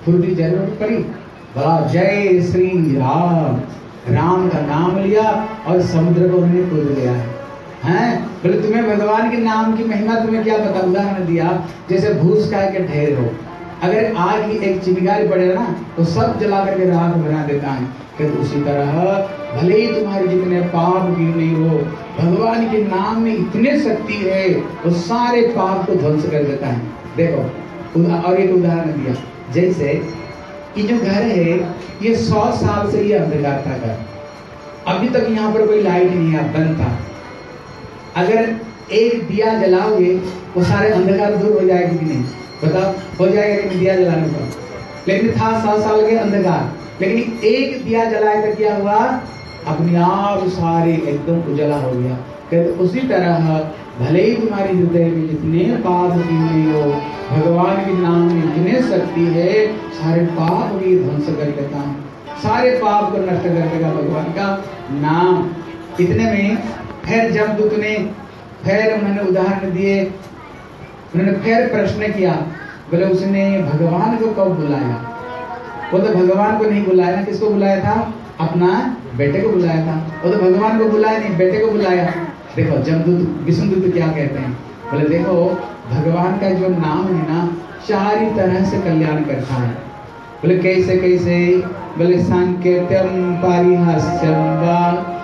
खुद ही जरूरत पड़ी, बोला जय श्री राम, राम का नाम लिया और समुद्र को उन्हें कूद गया है। बोले तुम्हें भगवान के नाम की महिमा तुम्हें क्या पता। उदाहरण दिया जैसे भूस का के ढेर हो, अगर आग की एक चिंगारी पड़े ना तो सब जला करके राख बना देता है। फिर उसी तरह भले ही तुम्हारे जितने पाप भी नहीं हो, भगवान के नाम में इतने शक्ति है वो सारे पाप को ध्वंस कर देता है। देखो और एक उदाहरण दिया, जैसे ये जो घर है ये 100 साल से ये अंधकार था घर, अभी तक यहाँ पर कोई लाइट नहीं है, बंद था। अगर एक दिया जलाओगे वो सारे अंधकार दूर हो जाएगी कि नहीं, बताओ हो जाएगा कि नहीं दिया जलाने पर। लेकिन था 100 साल के अंधकार, लेकिन एक दिया जलाए तो क्या हुआ, अपने आप सारे एकदम उजाला हो गया। कहते उसी तरह भले ही तुम्हारे हृदय में जितने पाप की हो, भगवान के नाम में इतने शक्ति है, सारे पाप भी ध्वंस कर देता है, सारे पाप को नष्ट कर देगा भगवान का नाम। इतने में फिर जमदूत ने फिर उन्होंने उदाहरण दिए, उन्होंने फिर प्रश्न किया, बोले उसने भगवान को कब बुलाया। वो तो भगवान को नहीं बुलाया ना, किसको बुलाया था, अपना बेटे को बुलाया था। वो तो भगवान को बुलाया नहीं, बेटे को बुलाया। देखो जमदूत विष्णुदूत क्या कहते हैं, बोले देखो भगवान का जो नाम है ना 4 तरह से कल्याण करता है। बोले कैसे कैसे, बोले सांकेत्यम पारिहास्यम वा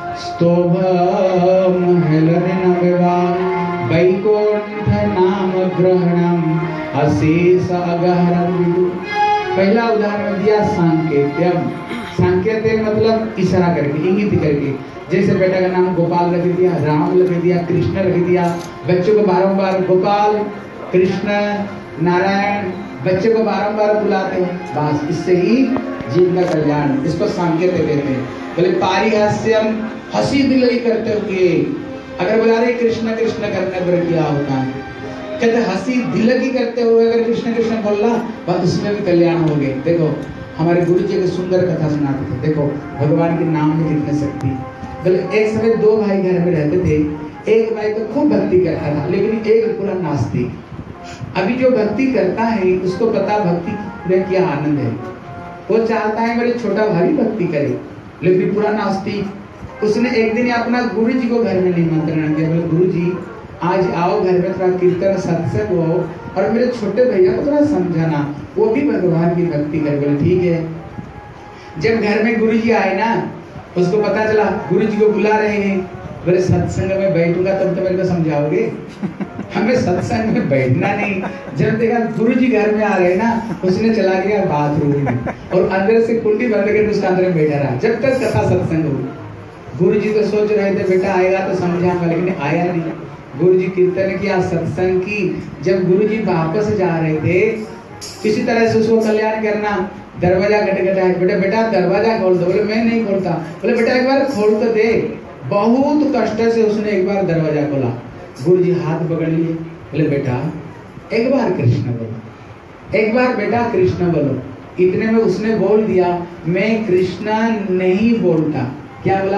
स्तोभम हेलनेन विवा वैकुंठ नाम ग्रहणम अशेष अगहरम विदु। पहला उदाहरण दिया सांकेत्यम, सांकेत्य मतलब इशारा करके, इंगित करके। जैसे बेटा का नाम गोपाल रख दिया, राम रख दिया, कृष्ण रख दिया, बच्चों को बारंबार गोपाल कृष्ण नारायण बच्चे को बारंबार बुलाते हैं, बस इससे ही जीव का कल्याण, इसको सांकेत्य कहते हैं। बोले पारिहास्यम, हंसी दिलई करते हुए, अगर बुला रहे कृष्ण कृष्ण करने पर क्या होता है, कहते हंसी दिलगी करते हुए अगर कृष्ण कृष्ण बोलना बस उसमें भी कल्याण हो गए। देखो हमारे गुरु जी की सुंदर कथा सुनाते थे, देखो भगवान के नाम में कितनी शक्ति। बोले एक समय 2 भाई घर में रहते थे, एक भाई तो खूब भक्ति करता था लेकिन एक पूरा नास्तिक। अभी जो भक्ति करता है उसको पता भक्ति में क्या आनंद है, वो चाहता है मेरे छोटा भाई भक्ति करे, लेकिन पूरा नास्तिक। उसने एक दिन अपना गुरु जी को घर में निमंत्रण किया, बोले गुरु जी आज आओ घर में थोड़ा कीर्तन सत्संग हो और मेरे छोटे भैया को थोड़ा समझाना, वो भी भगवान की भक्ति करे। बोले ठीक है। जब घर में गुरु जी आए ना, उसको पता चला गुरु जी को बुला रहे हैं, बोले सत्संग में बैठूंगा तब तो मेरे को समझाओगे, हमें सत्संग में बैठना नहीं। जब देखा गुरु जी घर में आ रहे ना, उसने चला गया बाथरूम में और अंदर से कुंडी बंद करके उसके अंदर में बैठा रहा जब तक कथा सत्संग हो। गुरु जी तो सोच रहे थे बेटा आएगा तो समझाऊंगा, लेकिन आया नहीं। गुरु जी कीर्तन किया, सत्संग की। जब गुरु जी वापस जा रहे थे, किसी तरह से उसको कल्याण करना, दरवाजा खटखटा, बेटा बेटा दरवाजा खोल दो। बोले मैं नहीं खोलता। बोले बेटा एक बार खोल तो दे। बहुत कष्ट से उसने एक बार दरवाजा खोला, गुरु जी हाथ पकड़ लिए, बोले बेटा एक बार कृष्ण बोलो, एक बार बेटा कृष्ण बोलो। इतने में उसने बोल दिया मैं कृष्ण नहीं बोलता। क्या बोला?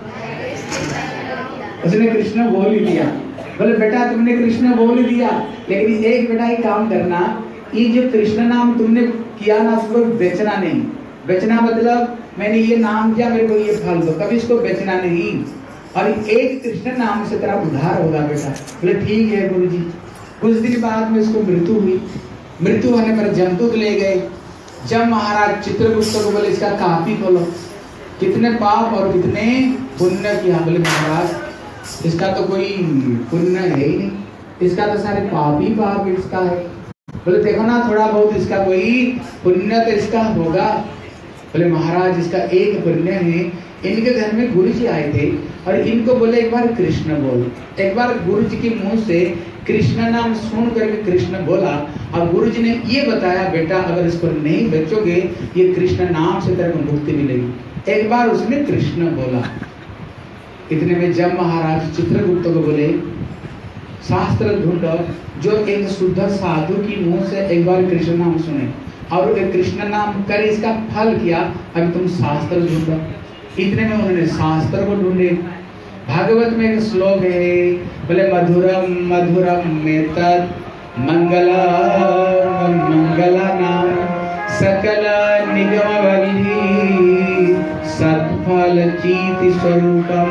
उसने कृष्ण बोल ही दिया। बोले बेटा तुमने कृष्ण बोल ही दिया, लेकिन एक बेटा ही काम करना, ये जो कृष्ण नाम तुमने किया ना उसको बेचना नहीं। बेचना मतलब मैंने ये नाम किया मेरे को ये फल दो, कभी इसको बेचना नहीं। और एक कृष्ण नाम से तेरा उद्धार होगा बेटा। बोले ठीक है गुरु जी। कुछ दिन बाद में इसको मृत्यु हुई। मृत्यु होने पर जमदूत ले गए। जब महाराज चित्रगुप्त को बोले इसका कापी खोलो, कितने पाप और कितने पुण्य किया। बोले महाराज इसका तो कोई पुण्य है ही नहीं, इसका तो सारे पाप ही पाप इसका है। बोले देखो ना थोड़ा बहुत इसका कोई पुण्य तो इसका होगा। बोले महाराज इसका एक पुण्य है, इनके घर में गुरु जी आए थे और इनको बोले एक बार कृष्ण बोल। एक बार गुरु जी के मुंह से कृष्ण नाम सुन करके कृष्ण बोला और गुरु जी ने ये बताया बेटा अगर इसको नहीं बेचोगे ये कृष्ण नाम से तेरे को मुक्ति मिलेगी। एक बार उसने कृष्ण बोला। इतने में जब महाराज चित्रगुप्त को बोले शास्त्र ढूंढो जो एक शुद्ध साधु की मुंह से एक बार कृष्ण नाम सुने और एक कृष्ण नाम कर इसका फल किया, अभी तुम शास्त्र ढूंढो। इतने में उन्होंने शास्त्र को ढूंढे। भागवत में एक श्लोक है, बोले मधुरम मधुरम मेतत् मंगला मंगला नाम सकल निगम वल्ली सत्फल चीति स्वरूपम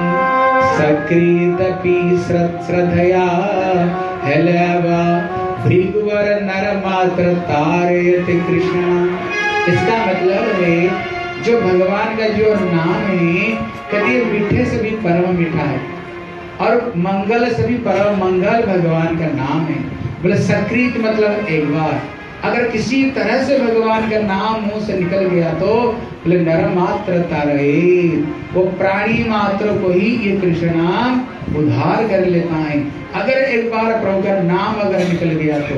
सकृतपि श्रद्धया हेलवा भृगुवर नर मात्र तारयति कृष्ण। इसका मतलब है जो भगवान का जो नाम है कभी मीठे से भी परम मीठा है और मंगल से भी परम मंगल भगवान का नाम है। बोले सकृत मतलब एक बार अगर किसी तरह से भगवान का नाम मुंह से निकल गया तो बोले नर मात्र तारे, वो प्राणी मात्र को ही ये कृष्ण नाम उद्धार कर लेता है। अगर एक बार प्रभु का नाम अगर निकल गया तो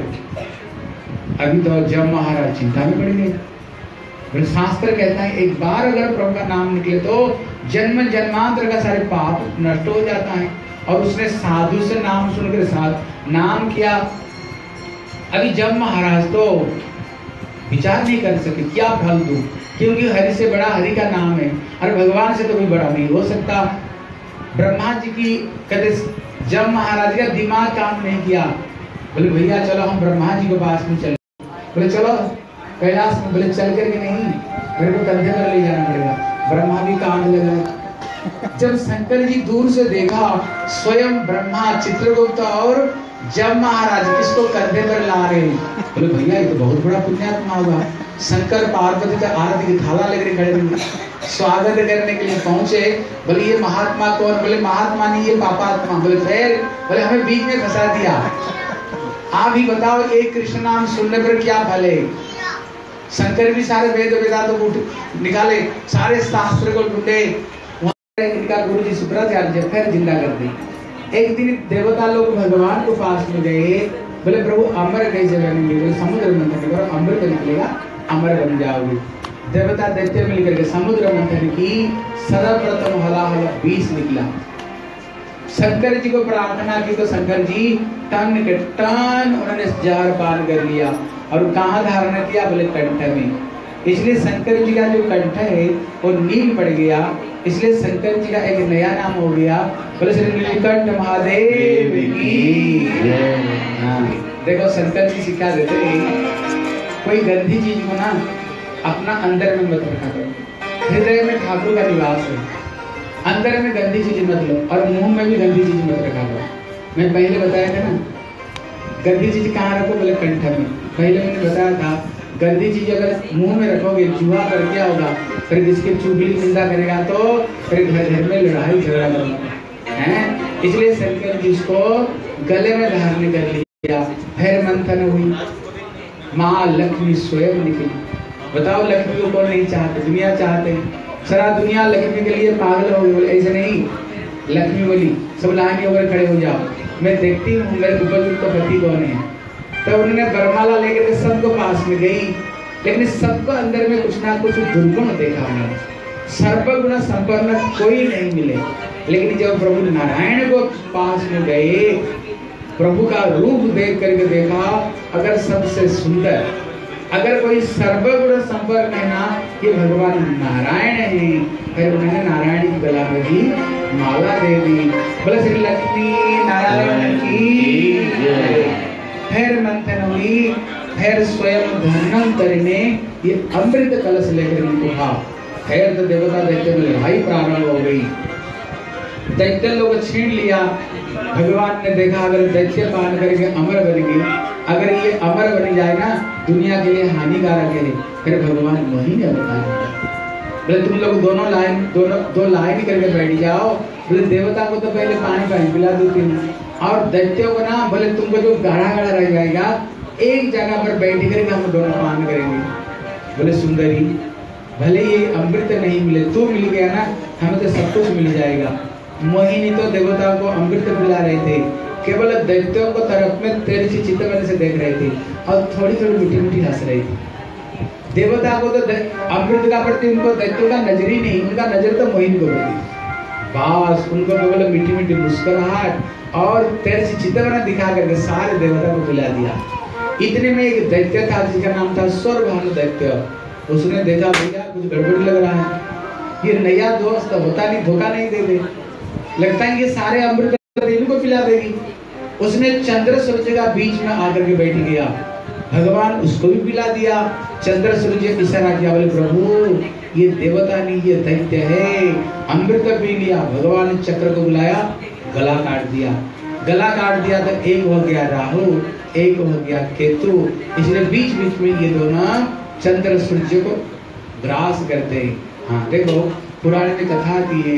अभी तो जब महाराज चिंता में पड़ गए। शास्त्र कहता है एक बार अगर प्रभु का नाम निकले तो जन्म जन्मांतर का सारे पाप नष्ट हो जाता है। और उसने साधु से नाम सुनकर साथ नाम किया। अभी जब महाराज तो विचार नहीं कर सके क्या फल दूं, क्योंकि हरि से बड़ा हरि का नाम है और भगवान से तो कोई बड़ा नहीं हो सकता। ब्रह्मा जी की कहते जब महाराज का दिमाग काम नहीं किया, बोले भैया चलो हम ब्रह्मा जी के पास में चले। बोले चलो कैलाश में। बोले चल करके नहीं, मेरे को कंधे पर ले जाना पड़ेगा। ब्रह्मा भी काम लगा। जब शंकर जी दूर से देखा स्वयं ब्रह्मा चित्रगुप्त और जब महाराज किसको कंधे पर ला रहे हैं, बोले भैया ये तो बहुत बड़ा पुण्यात्मा होगा। शंकर पार्वती का आरती की थाला लेकर खड़े हुए स्वागत करने के लिए पहुंचे। बोले ये महात्मा कौन? बोले महात्मा नहीं ये पापात्मा। बोले फिर? बोले हमें बीच में फंसा दिया। आप ही बताओ एक कृष्ण नाम सुनने पर क्या फल है? शंकर भी सारे वेद वेदांत को निकाले, सारे शास्त्र को ढूंढे, इनका गुरु जी शुक्राचार्य फिर जिंदा कर दी। एक दिन देवता लोग भगवान को पास में गए। बोले प्रभु अमर कैसे बनेंगे? बोले समुद्र मंथन करो अमृत निकलेगा, अमर बन जाओगे। देवता दैत्य मिलकर के समुद्र मंथन की सर्वप्रथम हलाहल 20 निकला। शंकर जी को प्रार्थना की तो शंकर जी टन के टन उन्होंने जहर पान कर लिया। और कहाँ धारण किया? बोले कंठ में। इसलिए शंकर जी का जो कंठ है वो नील पड़ गया, इसलिए शंकर जी का एक नया नाम हो गया। बोले श्री नीलकंठ महादेव की। देखो शंकर जी सिखा देते हैं कोई गंदी चीज को ना अपना अंदर में मत रखा करो। हृदय में ठाकुर का निवास है, अंदर में गंदी चीज मत लो और मुंह में भी गंदी चीज मत रखा करो। मैं पहले बताया था ना गंदी चीज कहाँ रखो? बोले कंठ में। पहले मैंने बताया था गंदी चीज अगर मुंह में रखोगे चूहा कर क्या होगा? फिर जिसकी चुगली निंदा करेगा तो फिर घर में लड़ाई झगड़ा करेगा हैं। इसलिए शंकर जी को गले में धारण कर लिया। फिर मंथन हुई, माँ लक्ष्मी स्वयं निकली। बताओ लक्ष्मी को कौन नहीं चाहते? दुनिया चाहते, सारा दुनिया लक्ष्मी के लिए पागल हो गई। बोले ऐसे नहीं, लक्ष्मी बोली सब लाइन होकर खड़े हो जाओ, मैं देखती हूँ मेरे उपयुक्त पति कौन है। तो उन्होंने बरमाला लेकर सबको पास में गई, लेकिन सबको अंदर में कुछ ना कुछ दुर्गुण देखा उन्होंने। सर्वगुण संपन्न कोई नहीं मिले। लेकिन जब प्रभु नारायण को पास में गए, प्रभु का रूप देख करके देखा अगर सबसे सुंदर, अगर कोई सर्वगुण संपन्न है ना, ये भगवान नारायण है। फिर उन्होंने नारायण की गला में भी माला दे दी। बोले श्री लक्ष्मी नारायण की जय। फिर मंथन हुई, फिर स्वयं धन्वंतरि ने ये अमृत कलश लेकर उनको कहा। फिर तो देवता दैत्य में लड़ाई प्रारंभ हो गई। दैत्य लोग छीन लिया। भगवान ने देखा अगर दैत्य पान करके अमर बन गए, अगर ये अमर बन जाए ना दुनिया के लिए हानिकारक है। फिर भगवान वही ने बताया बोले तुम लोग दोनों दो लाइन करके बैठ जाओ। बोले देवता को तो पहले पानी पिला देती हूँ और दैत्यों को ना बोले तुमको जो गाढ़ा गाढ़ा रह जाएगा एक जगह पर बैठ करके हम दोनों पान करेंगे। बोले सुंदरी भले ये अमृत नहीं मिले, तू मिल गया ना हमें तो सब कुछ मिल जाएगा। मोहिनी तो देवताओं को अमृत पिला रहे थे, केवल दैत्यों को तरफ में तेरे से चित्तवन से देख रहे थे और थोड़ी थोड़ी मीठी मीठी हंस रही थी। देवता को तो अमृत का प्रति उनको दैत्यों का नजर ही नहीं, उनका नजर तो मोहिनी को प्रति बस। उनको केवल मीठी मीठी मुस्कुराहट और तेरे से चित्तवन दिखा करके सारे देवता को पिला दिया। इतने में एक दैत्य था जिसका नाम था स्वर्भानु दैत्य। उसने देखा भैया कुछ गड़बड़ लग रहा है, ये नया दोस्त होता नहीं, धोखा नहीं दे दे, लगता है ये सारे अमृत इनको पिला देगी। उसने चंद्र सूर्य का बीच में आकर के बैठ गया। भगवान उसको भी पिला दिया। चंद्र सूर्य इशारा किया, बोले प्रभु ये देवता नहीं, ये दैत्य है, अमृत पी लिया। भगवान ने चक्र को बुलाया, गला काट दिया। गला काट दिया तो एक हो गया राहु, एक हो गया केतु। इसलिए बीच बीच में ये दोनों चंद्र सूर्य को ग्रास करते हैं। हाँ देखो पुराण में कथा आती है,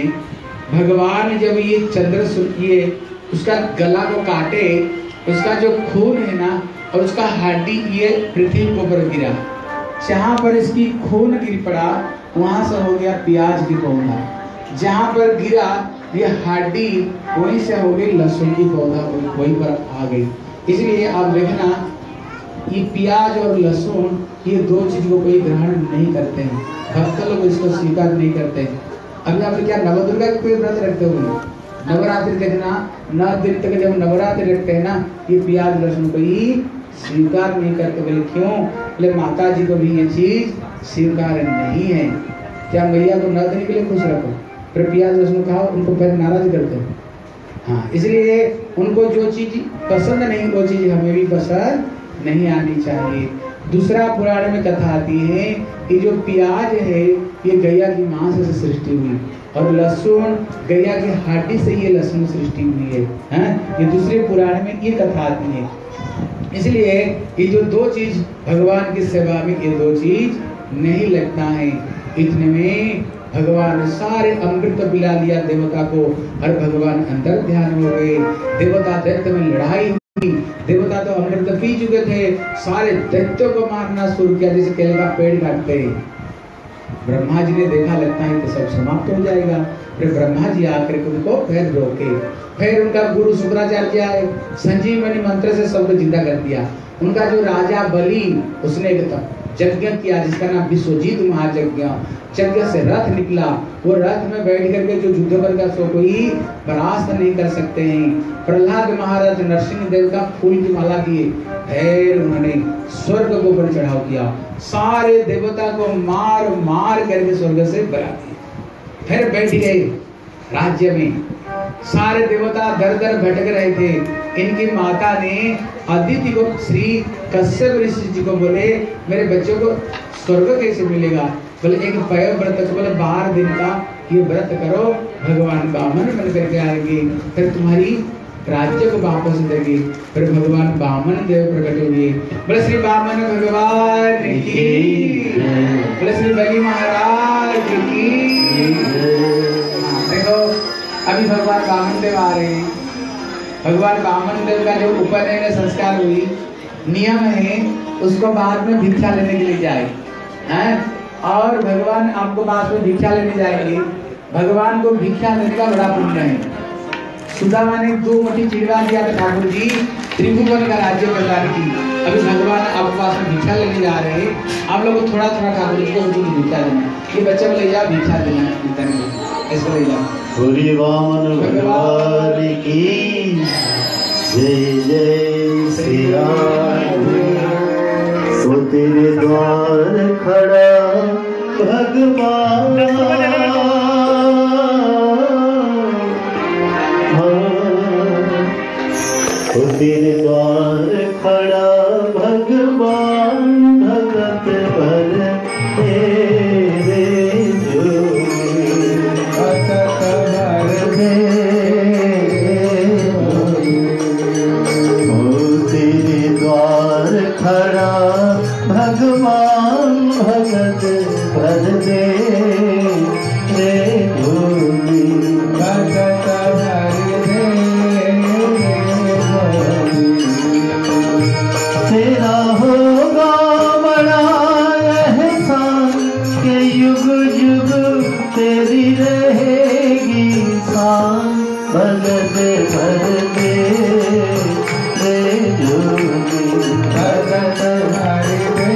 भगवान जब ये चंद्र सूर्य उसका गला को काटे, उसका जो खून है ना और उसका हड्डी ये पृथ्वी के ऊपर गिरा, जहाँ पर इसकी खून गिर पड़ा वहां से हो गया प्याज की पौधा, जहाँ पर गिरा ये हड्डी वहीं से हो गई लहसुन की पौधा, वहीं पर आ गई। इसलिए आप देखना ये प्याज और लहसुन ये दो चीज को कोई ग्रहण नहीं करते हैं, भक्त लोग इसको स्वीकार नहीं करते हैं। अभी आप क्या नवदुर्गा के कोई व्रत रखते हो? नवरात्रि के दिन 9 दिन तक जब नवरात्रि रखते हैं ना, ये प्याज लहसुन को ही स्वीकार नहीं करते। बोले क्यों? बोले माता जी को भी ये चीज स्वीकार नहीं है। क्या मैया को 9 दिन के लिए खुश रखो, फिर प्याज लहसुन खाओ, उनको फिर नाराज करते हो। हाँ, इसलिए उनको जो चीज पसंद नहीं वो चीज हमें भी पसंद नहीं आनी चाहिए। दूसरा पुराण में कथा आती है कि जो प्याज है ये गैया की मांस से सृष्टि हुई और लहसुन गैया की हड्डी से ये लहसुन सृष्टि हुई है। हाँ? ये दूसरे पुराण में ये कथा आती है। इसलिए ये जो दो चीज भगवान की सेवा में ये दो चीज नहीं लगता है। इतने में भगवान ने सारे अमृत पिला लिया देवता को और भगवान अंदर ध्यान हो गए। देवता दैत्य में लड़ाई हुई, देवता तो अमृत पी चुके थे, सारे दैत्यों को मारना शुरू किया जैसे केले का पेड़ काटते हैं। ब्रह्मा जी ने देखा लगता है तो सब समाप्त हो जाएगा, फिर ब्रह्मा जी आकर के उनको फिर रोके। फिर उनका गुरु शुक्राचार्य आए, संजीवनी मंत्र से सबको जिंदा कर दिया। उनका जो राजा बलि उसने यज्ञ किया जिसका नाम विश्वजीत महायज्ञ, यज्ञ से रथ निकला, वो रथ में बैठ करके जो युद्ध करके सो कोई परास्त नहीं कर सकते हैं। प्रहलाद महाराज नरसिंह देव का फूल की माला किए, फिर उन्होंने स्वर्ग को ऊपर चढ़ाव किया, सारे देवता को मार मार करके स्वर्ग से बरा दिया। फिर बैठ गए राज्य में, सारे देवता दर दर भटक रहे थे। इनकी माता ने अदिति को श्री कश्यप ऋषि जी को बोले मेरे बच्चों को स्वर्ग कैसे मिलेगा? बोले एक पय व्रत, बोले 12 दिन का ये व्रत करो, भगवान बामन बन करके आएंगे, फिर तुम्हारी राज्य को वापस देंगे। फिर भगवान बामन देव प्रकट हुए। बोले श्री बामन भगवान की, बोले श्री बलि महाराज की। देखो अभी भगवान बामन देव आ रहे हैं। भगवान बामन देव का जो उपनयन संस्कार हुई नियम है उसको बाद में भिक्षा लेने के लिए जाए हैं, और भगवान आपको बाद में भिक्षा लेने जाएंगे। भगवान को भिक्षा लेने का बड़ा पुण्य है। सुदामा ने 2 मुट्ठी चिड़वा दिया था ठाकुर जी त्रिभुवन का राज्य प्रदान की। अभी भगवान आपके पास में भिक्षा लेने जा रहे हैं, आप लोग थोड़ा थोड़ा ठाकुर जी को भिक्षा देना, ये बच्चे को ले जाओ भिक्षा देना, ऐसा ले जाओ। भगवान भगवान की जय जय श्री राम। तो तेरे द्वार खड़ा भगवान, तो तेरे द्वार खड़ा भगवान, भगत भर तेरे जो खड़ा भगवान, भगत भर दे रे भूमि, भगत भर दे तेरा होगा बड़ा एहसान के युग युग तेरी रहेगी शान, भगत भर दे रे भूमि, भगत भर दे।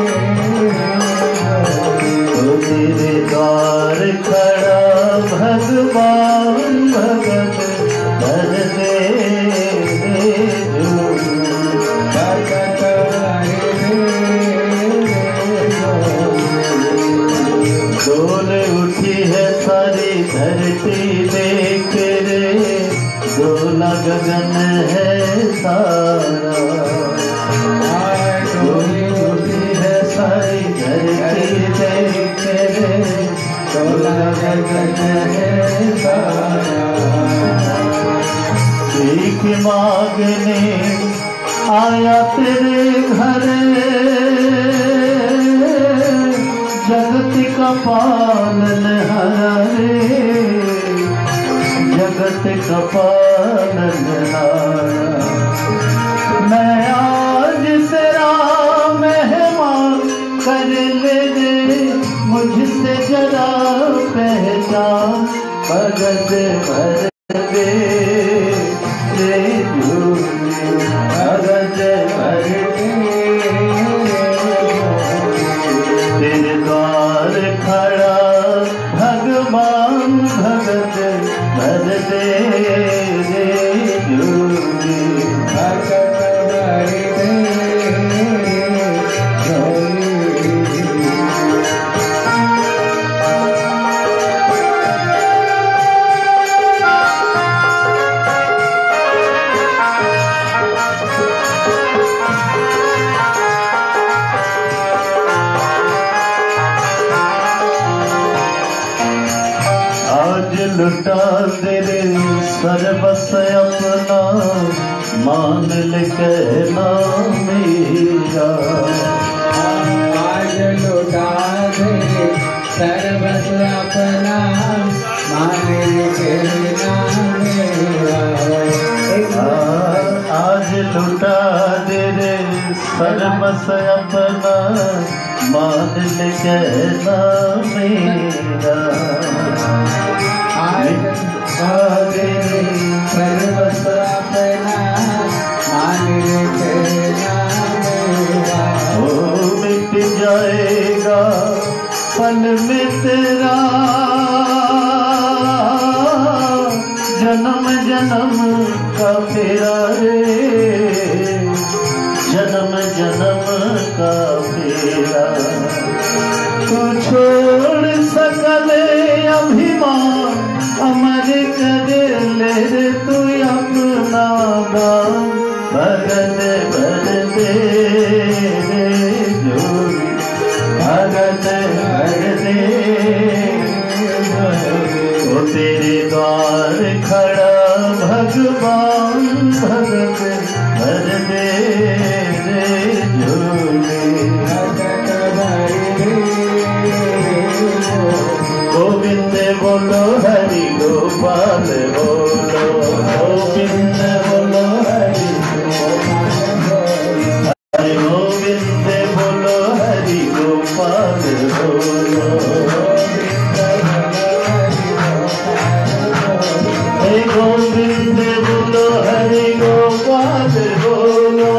तो तेरे द्वार खड़ा भगवान, भगत भर दे भगत भर दे। डोल उठी है सारी धरती देख रे, डोला गगन है सारा, धरती देख रे डोला गगन है सारा। भीख मांगने आया तेरे घर जगत का पालनहारा रे जगत का पालनहारा। मैं आज तेरा मेहमान कर ले मुझसे जरा पहचान भगत भर दे रे भगत भर तेरे द्वार खड़ा भगवान भगत भर दे रे जोगी भगत भर लुटा तेरे सर्वस अपना मान ले कहना मेरा। आज लुटा दे सर्वस अपना मान ले कहना मेरा। आज लुटा दे रे सर्वस अपना मान ले कहना मेरा। सर्वस अपना मान ले कहना मेरा। ओ मिट जाएगा पल में तेरा जन्म जन्म का फेरा रे जन्म जन्म का फेरा। तू छोड़ सकल अभिमान अमर कर ले रे तू अपना दाम भगत भर दे रे जोगी भगत भर दे। ओ तेरे द्वार खड़ा भगवान भगत भर दे रे जोगी भगत भर दे। गोविंद बोलो हरि गोपाल बोलो गोविंद बोलो हरि हरि गोविंद बोलो हरि गोपाल बोलो हे गोविंद बोलो हरि गोपाल बोलो।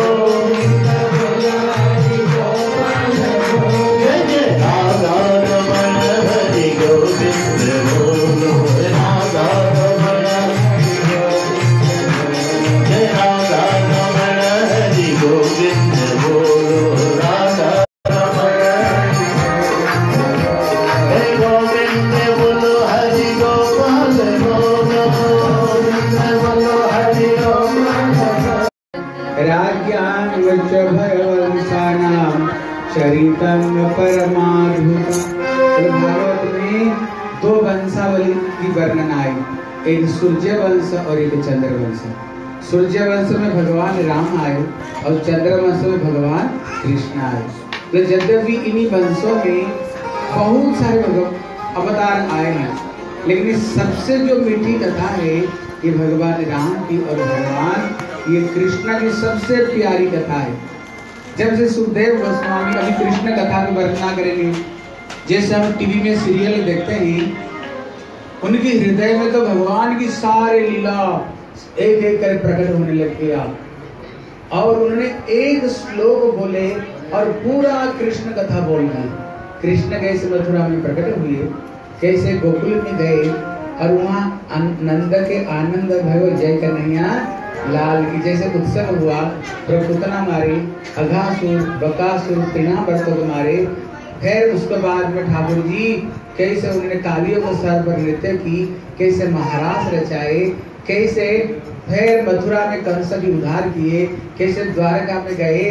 चरितम परमाद्भुतम। भागवत में दो वंशावली की वर्णन आई, एक सूर्य वंश और एक चंद्र वंश। सूर्य वंश में भगवान राम आए और चंद्र वंश में भगवान कृष्ण आए। तो यद्यपि इन्हीं वंशों में बहुत सारे अवतार आए हैं, लेकिन इस सबसे जो मीठी कथा है ये भगवान राम की और भगवान ये कृष्ण की सबसे प्यारी कथा है। जब से सुखदेव गोस्वामी अभी कृष्ण कथा की वर्णना करेंगे, जैसे हम टीवी में सीरियल देखते हैं, उनके हृदय में तो भगवान की सारी लीला एक एक कर प्रकट होने लग गया। और उन्होंने एक श्लोक बोले और पूरा कृष्ण कथा बोल दी। कृष्ण कैसे मथुरा में प्रकट हुए, कैसे गोकुल में गए और वहाँ नंद के आनंद भगवत जय कन्हैया लाल की जैसे उत्सव हुआ, प्रपुतना मारे, अघासुर बकासुर तृणावर्त को मारे। फिर उसके बाद में ठाकुर जी कैसे उन्होंने कालियों को सर पर नृत्य की, कैसे महाराज रचाए, कैसे फिर मथुरा में कंस की उद्धार किए, कैसे द्वारका में गए,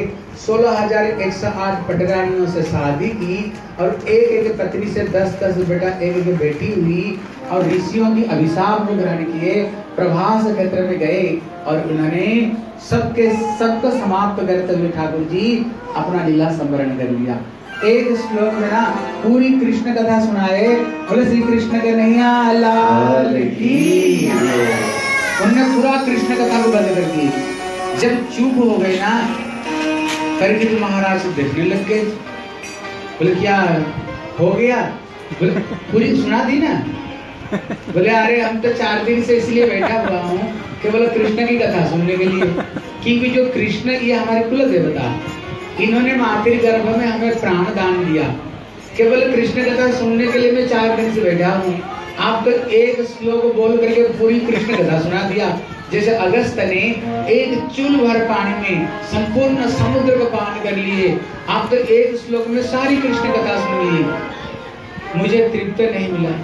16,108 पटरानियों से शादी की और एक एक पत्नी से 10-10 बेटा, एक एक बेटी हुई और ऋषियों की अभिशाप को ग्रहण किए। प्रभास क्षेत्र में गए और उन्होंने सबको समाप्त करते हुए ठाकुर जी अपना लीला संवरण कर लिया। एक श्लोक में ना पूरी कृष्ण कथा सुनाए, बोले श्री कृष्ण के नैया लाल की। उन्होंने पूरा कृष्ण कथा को बंद कर दी। जब चुप हो गए ना, परीक्षित महाराज देखने लग गए, बोले क्या हो गया? बोले पूरी सुना दी ना। बोले अरे हम तो 4 दिन से इसलिए बैठा हुआ हूँ केवल कृष्ण की कथा सुनने के लिए, क्योंकि जो कृष्ण ये हमारे कुल देवता, इन्होंने मातृ गर्भ में हमें प्राण दान दिया। केवल कृष्ण कथा सुनने के लिए मैं 4 दिन से बैठा हूँ। आप तो एक श्लोक बोल करके पूरी कृष्ण कथा सुना दिया। जैसे अगस्त ने एक चूल भर पानी में संपूर्ण समुद्र को पान कर लिए, आप तो एक श्लोक में सारी कृष्ण कथा सुन ली। मुझे तृप्त नहीं मिला।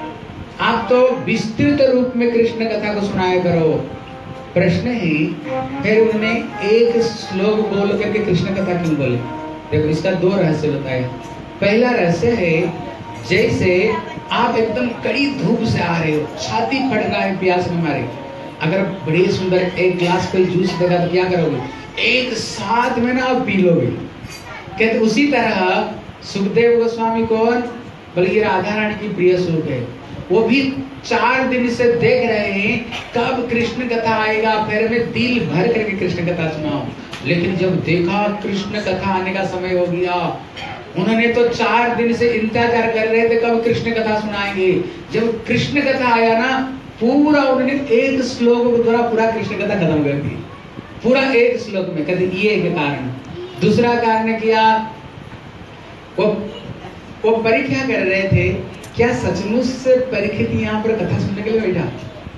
आप तो विस्तृत रूप में कृष्ण कथा को सुनाया करो। प्रश्न है, फिर उन्होंने एक श्लोक बोल करके कृष्ण कथा क्यों बोले? देखो इसका 2 रहस्य बताए। पहला रहस्य है, जैसे आप एकदम कड़ी धूप से आ रहे हो, छाती फट रहा है प्यास में मारे, अगर बड़े सुंदर एक ग्लास कोई जूस देगा तो क्या करोगे? एक साथ में ना आप पी लोगे। कहते उसी तरह सुखदेव गोस्वामी कौन? बल्कि राधा रानी की प्रिय स्वरूप है। वो भी 4 दिन से देख रहे हैं कब कृष्ण कथा आएगा, फिर में दिल भर करके कृष्ण कथा सुनाओ। लेकिन जब देखा कृष्ण कथा आने का समय हो गया, उन्होंने तो 4 दिन से इंतजार कर रहे थे कब कृष्ण कथा सुनाएंगे। जब कृष्ण कथा आया ना, पूरा उन्होंने एक श्लोक द्वारा पूरा कृष्ण कथा खत्म कर दी, पूरा एक श्लोक में। कहते ये एक कारण। दूसरा कारण किया, वो परीक्षा कर रहे थे, क्या सचमुच से परीक्षित यहाँ पर कथा सुनने के लिए बैठा?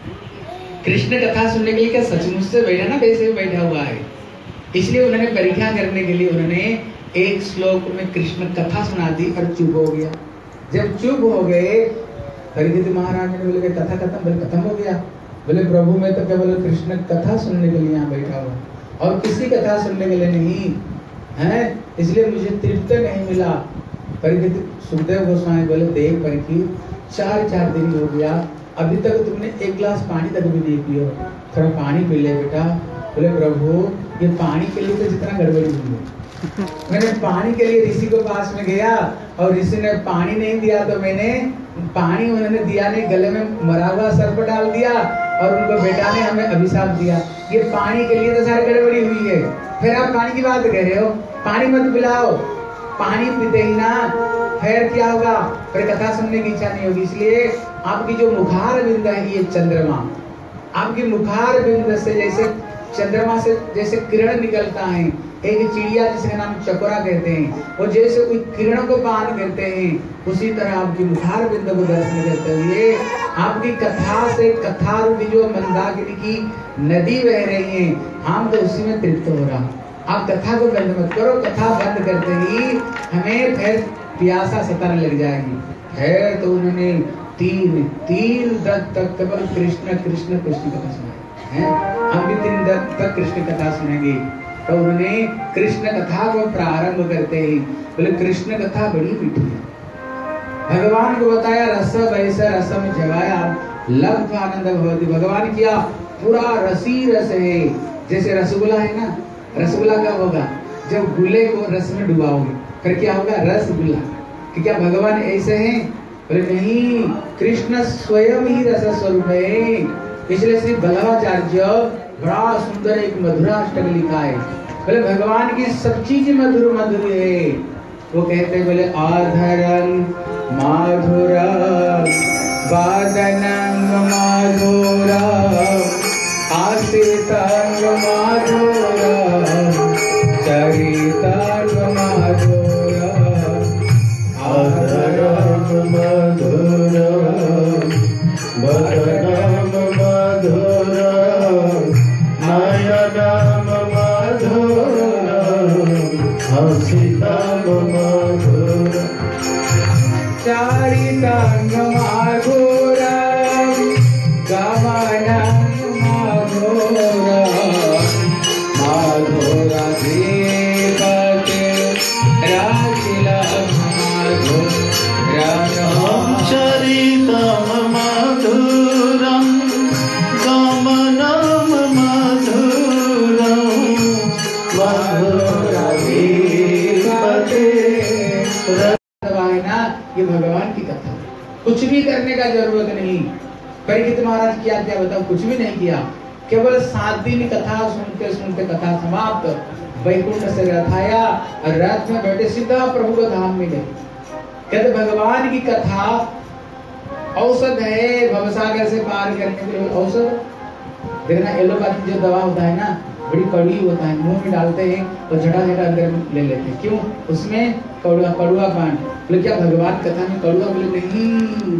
कृष्ण कथा सुनने के लिए क्या सचमुच से बैठा ना, वैसे ही बैठा हुआ है। इसलिए उन्होंने परीक्षा करने के लिए उन्होंने एक श्लोक में कृष्ण कथा सुना दी और चुप हो गया। जब चुप हो गए, परीक्षित महाराज ने बोले कथा खत्म? बोले खत्म हो गया। बोले प्रभु मैं तो केवल कृष्ण कथा सुनने के लिए यहाँ बैठा हुआ और किसी कथा सुनने के लिए नहीं है, इसलिए मुझे तृप्त नहीं मिला। परीक्षित सुखदेव गोस्वामी बोले देख परीक्षित, 4 दिन हो गया, अभी तक तुमने एक गिलास पानी तक भी नहीं पियो, थोड़ा पानी पी ले बेटा। बोले प्रभु ये पानी के लिए तो जितना गड़बड़ी हुई है, मैंने पानी के लिए ऋषि के पास में गया और ऋषि ने पानी नहीं दिया तो मैंने पानी उन्होंने दिया नहीं, गले में मरा हुआ सर्प डाल दिया और उनको बेटा ने हमें अभिशाप दिया। ये पानी के लिए तो सारी गड़बड़ी हुई है, फिर आप पानी की बात कह रहे हो? पानी मत पिलाओ, पानी पीते ही ना फिर क्या होगा? फिर कथा सुनने की इच्छा नहीं होगी। इसलिए आपकी जो मुखार बिंद है ये चंद्रमा, आपकी मुखार बिंद से जैसे चंद्रमा से जैसे किरण निकलता है, एक चिड़िया जिसका नाम चकोरा कहते हैं, वो जैसे कोई किरण को पान करते हैं, उसी तरह आपकी मुखार बिंद को दर्शन करते हुए आपकी कथा से कथा रूपी जो मंदाकिनी की नदी बह रही है, हम तो उसी में तृप्त हो रहा। आप कथा को बंद मत करो, कथा बंद करते ही हमें फिर प्यासा सताने लग जाएगी। फिर तो उन्होंने 3 दिन तक केवल कृष्ण कृष्ण कृष्ण कथा सुनाई है। हम भी 3 दिन तक कृष्ण कथा सुनेंगे। तो उन्होंने कृष्ण कथा को प्रारंभ करते ही बोले कृष्ण कथा बड़ी मीठी है। भगवान को बताया रस वैसे रसम जगाया लब्ध आनंद भवति। भगवान किया पूरा रसी रस है, जैसे रसगुल्ला है ना, रसगुल्ला कब होगा? जब गुले को रस में डुबाओगे, फिर क्या होगा? रसगुल्ला। कि क्या भगवान ऐसे हैं? बोले नहीं, कृष्ण स्वयं ही रस स्वरूप है। इसलिए श्री बल्लभाचार्य बड़ा सुंदर एक मधुराष्टक लिखा है। बोले भगवान की सब चीज मधुर मधुर है। वो कहते बोले आधरं माधुरा वादनं माधुरा आसितं माधुरा चरितं माधुरा आधरं माधुरा वदनं माधुरा नयनं माधुरा हसितं माधुरा चरितं माधुरा गमनं माधुरा चरितम मधुरम गमनम मधुरम ना, ये भगवान की कथा। कुछ भी करने का जरूरत नहीं। परीक्षित महाराज क्या क्या बताओ, कुछ भी नहीं किया, केवल 7 दिन कथा सुनते सुनते कथा समाप्त, वैकुंठ से रथ आया और रथ में बैठे सीधा प्रभु को धाम में गए। कहते भगवान की कथा औषध है भवसागर से पार करने के लिए। औषध देखना, एलोपैथी जो दवा होता है ना, बड़ी कड़वी होता है, मुंह में डालते हैं तो झटा झटा अंदर ले लेते हैं। क्यों? उसमें कड़वा पान। बोले क्या भगवान कथा में कड़वा? बोले नहीं,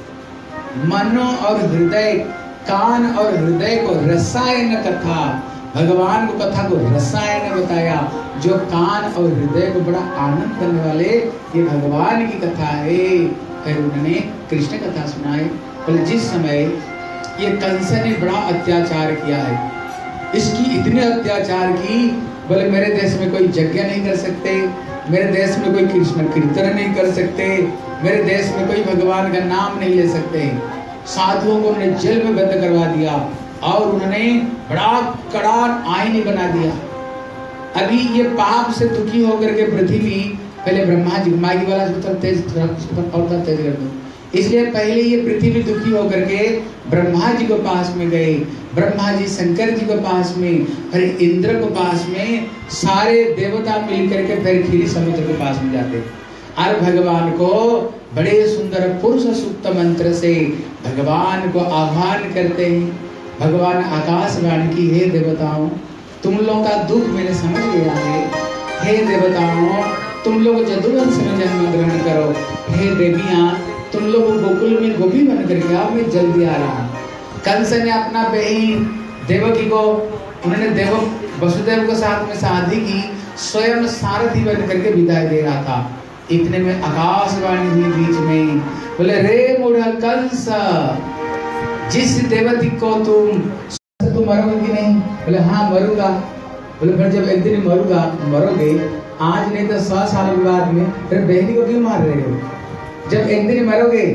मनो और हृदय, कान और हृदय को रसायन कथा, भगवान को कथा को रसायन बताया, जो कान और हृदय को बड़ा आनंद करने वाले, ये भगवान की कथा है। फिर उन्होंने कृष्ण कथा सुनाई। बोले जिस समय ये कंस ने बड़ा अत्याचार किया है, इसकी इतने अत्याचार की, बोले मेरे देश में कोई यज्ञ नहीं कर सकते, मेरे देश में कोई कृष्ण कीर्तन नहीं कर सकते, मेरे देश में कोई भगवान का नाम नहीं ले सकते। साधुओं को उन्होंने जेल में बंद करवा दिया और उन्होंने बड़ा कड़ा आईन बना दिया। अभी ये पाप से दुखी होकर के पृथ्वी, पहले ब्रह्मा जी, मागी वाला जो तेज कर दो, इसलिए पहले ये पृथ्वी दुखी होकर के ब्रह्मा जी के पास में गए। ब्रह्मा जी शंकर जी के पास में, फिर इंद्र के पास में, सारे देवता मिलकर के फिर खीरी समुद्र के पास में जाते और भगवान को बड़े सुंदर पुरुष सूक्त मंत्र से भगवान को आह्वान करते हैं। भगवान आकाशवाणी की, हे देवताओं, तुम लोगों का दुख मैंने समझ लिया है। हे देवताओं, तुम लोग जदुवंश में जन्म ग्रहण करो। हे देवियां, तुम लोग गोकुल में गोपी बन करके आओ, मैं जल्दी आ रहा हूँ। कंस ने अपना बहन देवकी को, उन्होंने देव वसुदेव के साथ में शादी की, स्वयं सारथी बन करके विदाई दे रहा था। इतने में आकाशवाणी हुई बीच में, बोले रे मूढ़ कंस, जिस देवती को तुम मरोगे कि नहीं? बोले हाँ मरूंगा। बोले फिर जब एक दिन मरोगे, आज नहीं तो 100 साल के बाद में, फिर बहनी को क्यों मार रहे हो? जब एक दिन मरोगे,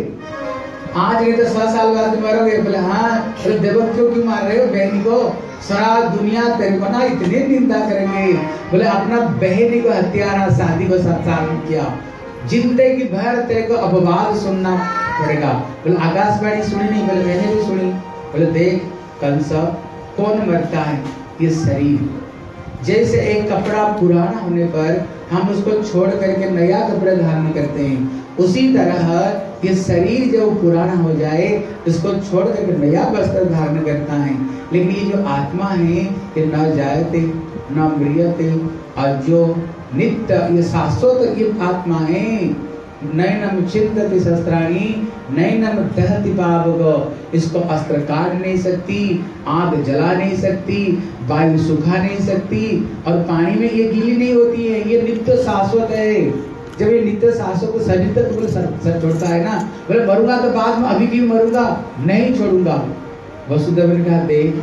आज नहीं तो 100 साल बाद मरोगे। बोले हाँ। बोले देवक क्यों मार रहे हो बहनी को? सारा दुनिया तेरे को ना इतनी निंदा करेंगे। बोले अपना बहनी को हत्यारा, शादी को संसार में किया, जिंदगी भर तेरे को अपवाद सुनना पड़ेगा। बोले आकाशवाणी सुनी नहीं? बोले मैंने भी सुनी। बोले देख कंस, कौन मरता है? ये शरीर। जैसे एक कपड़ा पुराना होने पर हम उसको छोड़ करके नया कपड़ा धारण करते हैं, उसी तरह ये शरीर जब पुराना हो जाए, इसको छोड़ करके नया वस्त्र धारण करता है। लेकिन ये जो आत्मा है, ये न जायते न म्रियते, और जो नित्य, ये शाश्वत ये आत्मा है। नैनम चिंतति शस्त्राणि नैनम दहति पावक, इसको अस्त्र काट नहीं सकती, आग जला नहीं सकती, वायु सुखा नहीं सकती, और पानी में ये गीली नहीं होती है। ये नित्य शाश्वत है। जब ये नित्य शाश्वत को शरीर तक बोले सर छोड़ता है ना, बोले मरूंगा तो बाद में, अभी भी मरूंगा नहीं छोड़ूंगा। वसुदेव ने कहा देख,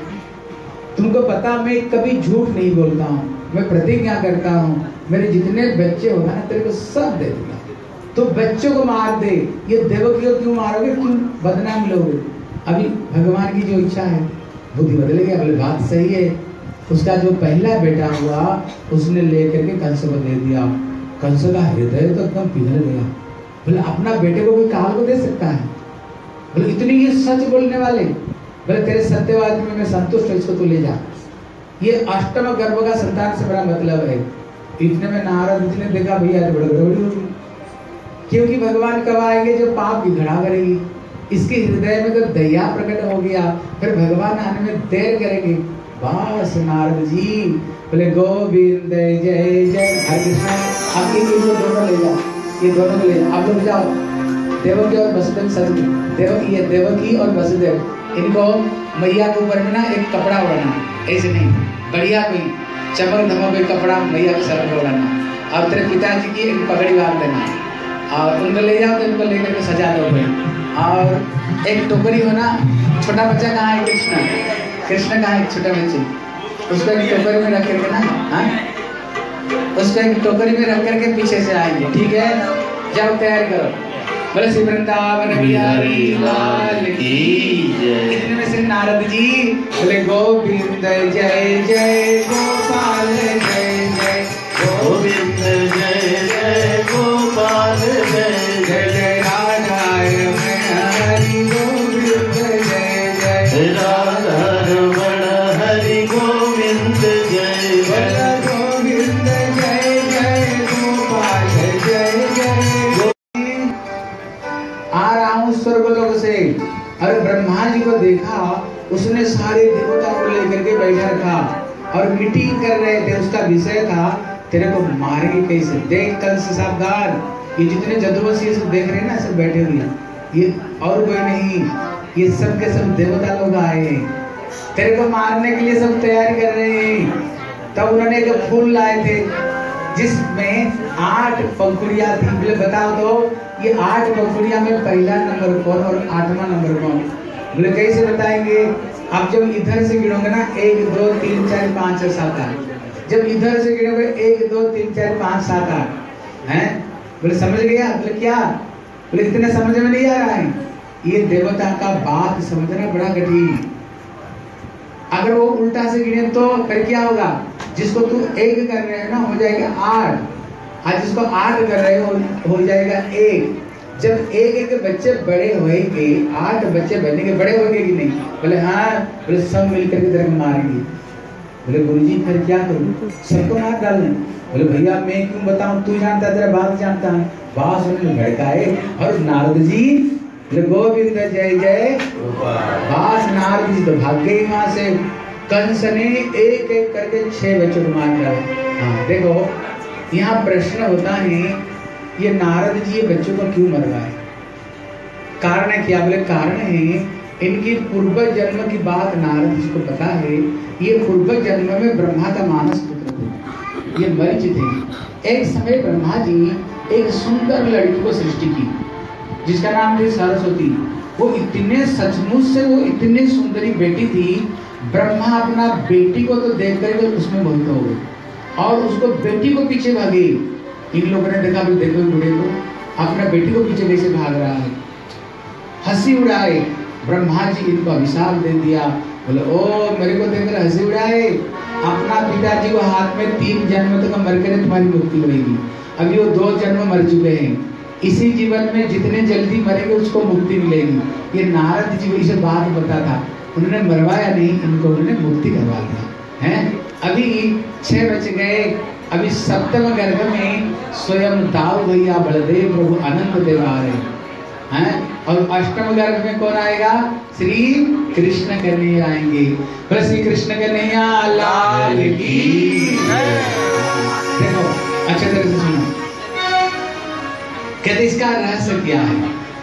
तुमको पता मैं कभी झूठ नहीं बोलता हूँ, मैं प्रतिज्ञा करता हूँ, मेरे जितने बच्चे होगा ना तेरे को सब दे दूंगा, तो बच्चों को मार दे। ये देवकी को क्यों मारोगे, क्यों बदनाम लोगे? अभी भगवान की जो इच्छा है, बुद्धि बदल गया। बोले बात सही है। उसका जो पहला बेटा हुआ, उसने लेकर के कंस को दे दिया। कंस का हृदय तो एकदम पिघल गया। बोले अपना बेटे को कोई काल को दे सकता है? बोले इतनी ये सच बोलने वाले? बोले तेरे सत्यवाद में मैं संतुष्ट हूं, इसको तू ले जा। ये अष्टम गर्भ का संतान से बड़ा मतलब है। इतने में नारद जी ने देखा भैया बड़ी गड़बड़ी होगी, क्योंकि भगवान कब आएंगे जब पाप की घड़ा करेगी। इसके हृदय में तो दया प्रकट हो गया, फिर भगवान आने में देर करेंगे। बस नारद जी बोले गोविंद जय जय हरे कृष्ण। आप ये दोनों ले जाओ, ये दोनों को ले जाओ, आप लोग जाओ। देवकी और वसुदेव सच, देवकी और वसुदेव, इनको मैया के ऊपर में ना एक कपड़ा ओढ़ना, ऐसे नहीं, बढ़िया कोई चमक धमक कोई कपड़ा मैया के सर पर ओढ़ना, और तेरे पिताजी की एक पगड़ी बांध देना, और उनको ले जाओ तो उनको लेकर के सजा दो भाई। और एक टोकरी होना, छोटा बच्चा कहाँ है? कृष्ण कहाँ है? छोटा बच्चे, उसको एक टोकरी में रख करके ना, हाँ, उसको एक टोकरी में रख करके पीछे से आएंगे, ठीक है? जाओ तैयारी करो। बोले श्री वृंदावन बिहारी लाल की जय। इतने में से नारद जी बोले गोविंद जय जय गोपाल जय जय गोविंद जय जय गोपाल जय जय जय राधा रमण हरि गोविंद जय जय राधा रमण हरि गोविंद जय बोले जय। गोविंद जय जय गोपाल जय जय। आ रहा हूँ स्वर्गलोक से। अरे ब्रह्मा जी को देखा, उसने सारे देवताओं को लेकर के बैठा रखा और मीटिंग कर रहे थे। उसका विषय था तेरे को मारेंगे कैसे, देख कल से सावधान। ये जितने जदुवंशी सब देख रहे हैं ना, सब बैठे हुए हैं, ये और कोई नहीं, ये सब के सब देवता लोग आए हैं, तेरे को मारने के लिए सब तैयारी कर रहे हैं। तब उन्होंने एक फूल लाए थे जिसमें 8 पंखुड़ियां थी। बोले बताओ तो ये 8 पंखुड़ियां में पहला नंबर कौन और 8वां नंबर कौन? बोले कैसे बताएंगे? आप जब इधर से गिनोगे ना 1 2 3 4 5 6 7 8, जब इधर से गिनोगे 1 2 3 4 5 7 8 हैं। बोले समझ गया? बोले क्या? बोले इतना समझ में नहीं आ रहा है, ये देवता का बात समझना बड़ा कठिन। अगर वो उल्टा से गिने तो फिर क्या होगा? जिसको तू 1 कर रहे है ना हो जाएगा 8, और जिसको 8 कर रहे हो जाएगा 1। जब 1 के बच्चे बड़े होंगे, 8 बच्चे बनेंगे, बड़े होंगे कि नहीं? बोले हाँ। बोले सब मिलकर के तेरे को मारेंगे। बोले गुरुजी फिर क्या करूं? सबको मार डालना? बोले भैया मैं क्यों बताऊं, तू जानता, तेरा बाप जानता है। बात सुनने भड़काए और नारद जी गोविंद जय जय बास। नारद जी तो भाग गए वहां से। कंस ने एक एक करके 6 बच्चों को मार डाला। हाँ देखो यहाँ प्रश्न होता है, ये नारद जी ये बच्चों को क्यों मरवाए? कारण है क्या? बोले कारण है इनकी पूर्व जन्म की बात नारद जी को पता है। ये पूर्व जन्म में ब्रह्मा का मानस पुत्र थे, ये मरीच थे। एक समय ब्रह्मा जी एक सुंदर लड़की को सृष्टि की जिसका नाम थी सरस्वती। वो इतने सचमुच से वो इतनी सुंदरी बेटी थी, ब्रह्मा अपना बेटी को तो देख कर उसमें मोहित हो गए और उसको बेटी को पीछे भागे। इन लोगों ने देखा, भी देखो बूढ़े को अपना बेटी को पीछे कैसे भाग रहा है, हंसी उड़ाए। ब्रह्मा जी इनको अभिशाप दे दिया। बोले ओ मेरे को देखकर हंसी उड़ाए, अपना पिताजी को हाथ में 3 जन्म तक मर कर तुम्हारी मुक्ति होगी। अभी वो 2 जन्म मर चुके हैं, इसी जीवन में जितने जल्दी मरेंगे उसको मुक्ति मिलेगी। ये नारद जी को इसे बात बता था, उन्होंने मरवाया नहीं, इनको उन्होंने मुक्ति करवा दिया है। अभी 6 बच गए। अभी 7वें गर्भ में स्वयं दाऊ भैया बलदेव प्रभु अनंत देव आ रहे हैं, और 8वें गर्भ में कौन आएगा? श्री कृष्ण कन्हैया आएंगे। बस श्री कृष्ण कन्हैया लाल की। देखो अच्छे तरह से सुनो, कहते इसका रहस्य क्या है?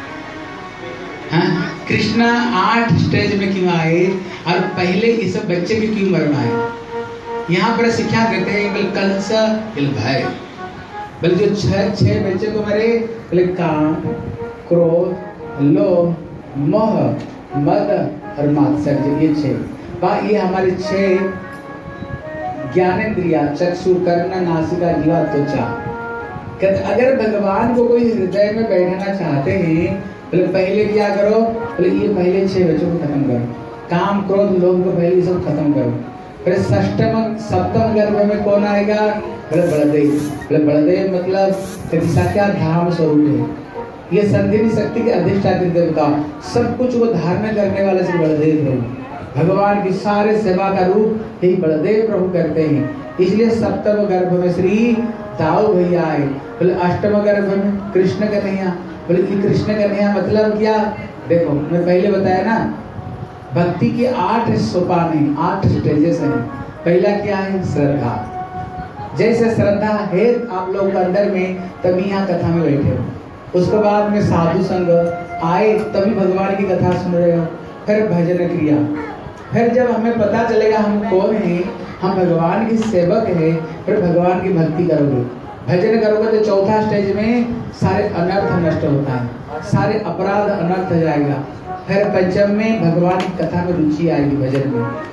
हाँ? कृष्णा 8 स्टेज में क्यों आए और पहले ये सब बच्चे भी क्यों मरवाए? यहाँ पर शिक्षा देते हैं बल कंस बल भय, बल जो 6 बच्चे को मरे, बल काम क्रोध लोभ मोह मद और मात्सर्य, ये 6 ये हमारे 6 ज्ञानेंद्रिया चक्षु कर्ण नासिका जीवा त्वचा। अगर भगवान को कोई हृदय में बैठाना चाहते हैं तो पहले क्या करो? बोले ये पहले 6 बच्चों को खत्म करो, काम क्रोध लोभ को पहले सब खत्म करो। फिर 7वें गर्भ में कौन आएगा? बोले बलदेव। बोले बलदेव मतलब साक्षात धाम स्वरूप है, ये संधिनी शक्ति के अधिष्ठात्री देवता, सब कुछ वो धारण करने वाले से बलदेव प्रभु। भगवान की सारे सेवा का रूप यही बलदेव प्रभु करते हैं। इसलिए 7वें गर्भ में श्री दाऊ भैया आए। बोले 8वें गर्भ में कृष्ण कन्हैया। बोले कृष्ण कन्हैया मतलब क्या? देखो मैं पहले बताया ना, भक्ति के 8 सोपान हैं, 8 स्टेजेस हैं। पहला क्या है? श्रद्धा। जैसे श्रद्धा है आप लोग अंदर में, तभी यहाँ कथा में बैठे हो। उसके बाद में साधु संग आए, तभी भगवान की कथा सुन रहे हो। फिर भजन क्रिया, फिर जब हमें पता चलेगा हम कौन हैं, हम भगवान की सेवक है, फिर भगवान की भक्ति करोगे, भजन करोगे तो 4था स्टेज में सारे अनर्थ नष्ट होता है, सारे अपराध अनर्थ हो जाएगा। फिर 5 में भगवान की कथा में रुचि आएगी, भजन में।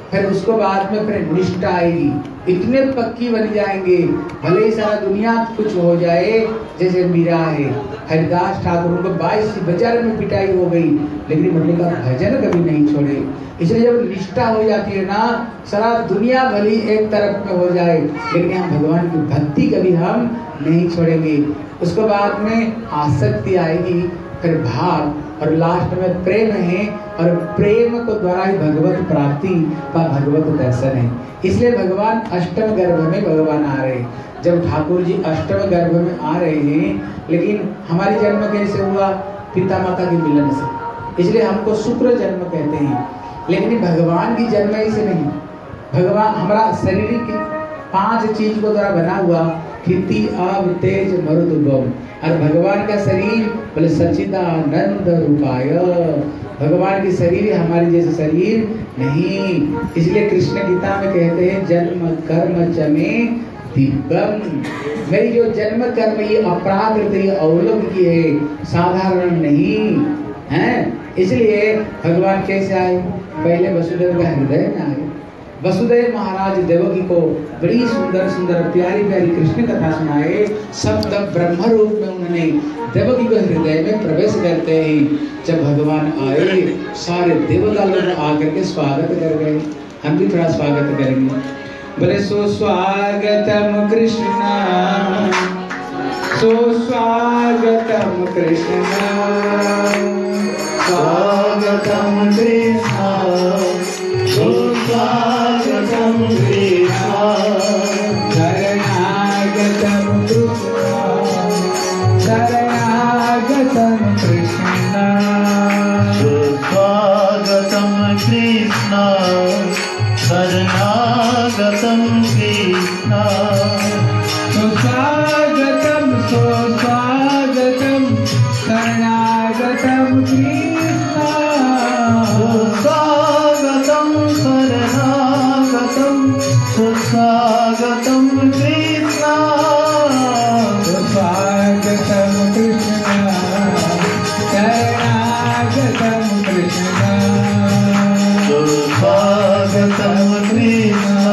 फिर उसको बाद में फिर निष्ठा आएगी, इतने पक्की बन जाएंगे, भले ही सारा दुनिया कुछ हो जाए। जैसे मीरा है, हरिदास ठाकुर को 22 में पिटाई हो गई, लेकिन मुरली का भजन कभी नहीं छोड़े। इसलिए जब निष्ठा हो जाती है ना, सारा दुनिया भली एक तरफ में हो जाए, लेकिन हम भगवान की भक्ति कभी हम नहीं छोड़ेंगे। उसके बाद में आसक्ति आएगी, फिर भाव, और लास्ट में प्रेम है, और प्रेम को द्वारा ही भगवत प्राप्ति का भगवत दर्शन है। इसलिए भगवान अष्टम गर्भ में भगवान आ रहे हैं। जब ठाकुर जी अष्टम गर्भ में आ रहे हैं, लेकिन हमारी जन्म कैसे हुआ? पिता माता के मिलन से, इसलिए हमको शुक्र जन्म कहते हैं। लेकिन भगवान की जन्म ऐसे नहीं। भगवान हमारा शरीर की 5 चीज को द्वारा बना हुआ, कृति, आब, तेज, मरुद, बम। और भगवान का शरीर बोले सच्चिदानंद रूपाय। भगवान की शरीर हमारे जैसे शरीर नहीं। इसलिए कृष्ण गीता में कहते हैं जन्म कर्म चमे दिव्यम। मेरी जो जन्म कर्म ये अपराकृत अवलौकिक है, साधारण नहीं है। इसलिए भगवान कैसे आए? पहले वसुदेव का हृदय में आए। वसुदेव महाराज देवकी को बड़ी सुंदर सुंदर प्यारी प्यारी कृष्ण कथा सुनाए। शब्द ब्रह्म रूप में उन्होंने देवकी को हृदय में प्रवेश करते हैं। जब भगवान आए, सारे देवता लोग आकर के स्वागत कर गए। हम भी थोड़ा स्वागत करेंगे। बोले सुस्वागतम कृष्ण, सुस्वागतम कृष्ण, स्वागतम कृष्ण, सुस्वागतम कृष्ण, शरणागतम कृष्ण, शरणागतम कृष्ण, सुस्वागतम कृष्ण, शरणागतम कृष्ण, सुस्वागतम सुस्वागतम शरणागतम कृष्ण, सुस्वागतम शरणागतम, सुस्वागतम कृष्ण, सुस्वागतम कृष्ण, शरणागतम कृष्ण, सुस्वागतम कृष्ण,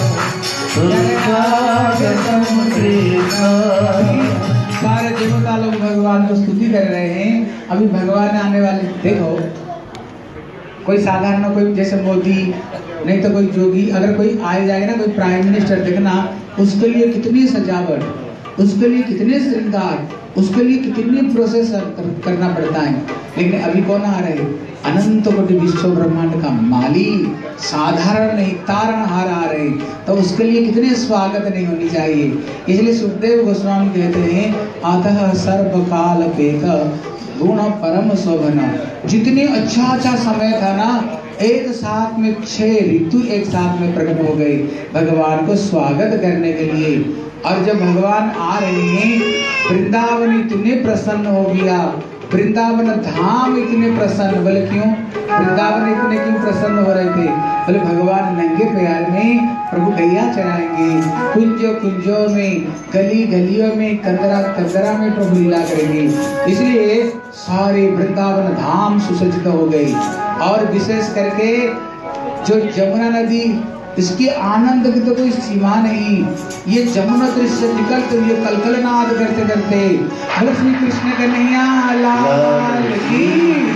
सुस्वागतम कृष्ण। सारे देवता लोग भगवान को स्तुति कर रहे हैं। अभी भगवान आने वाले, देखो कोई साधारण, कोई जैसे मोदी, नहीं तो कोई जोगी, अगर कोई आए जाएगा ना, कोई प्राइम मिनिस्टर, देखना उसके लिए कितनी सजावट, उसके लिए कितने श्रृंगार, उसके लिए कितनी प्रोसेस करना पड़ता है। लेकिन अभी कौन आ रहे हैं? अनंत कोटि विश्व ब्रह्मांड का मालिक, साधारण नहीं तारणहार आ रहे, तो उसके लिए कितने स्वागत नहीं होनी चाहिए। इसलिए सुखदेव गोस्वामी कहते हैं अतः सर्व काल पेक गुण परम शोभना। जितने अच्छा समय था ना, एक साथ में 6 ऋतु एक साथ में प्रकट हो गए भगवान को स्वागत करने के लिए। और जब भगवान आ रहे हैं, वृंदावन इतने प्रसन्न हो गया, वृंदावन धाम इतने प्रसन्न। बोले क्यों वृंदावन इतने क्यों प्रसन्न हो रहे थे? बोले भगवान नंगे पैर में प्रभु गैया चढ़ाएंगे, कुंजों कुंजों में, गली गलियों में, कंदरा कंदरा में प्रभु लीला करेंगे। इसलिए सारे वृंदावन धाम सुसज्जित हो गई। और विशेष करके जो जमुना नदी, इसके आनंद की तो कोई सीमा नहीं। ये जमुना दृश्य निकल तो ये कलकलनाद करते करते बोले श्री कृष्ण कन्हैया लाल की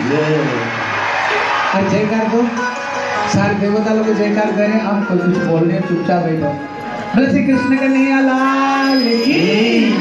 जयकार दो। सारे देवता लोग जयकार करें। आप कोई कुछ बोलने चुपचाप बैठो। बोले श्री कृष्ण कन्हैया लाल की।